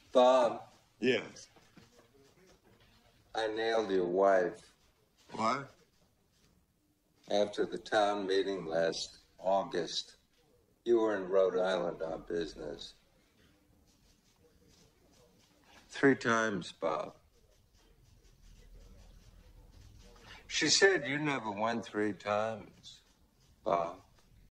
Bob, Yes. I nailed your wife What? after the town meeting last August. You were in Rhode Island on business. 3 times, Bob. She said you never won 3 times, Bob.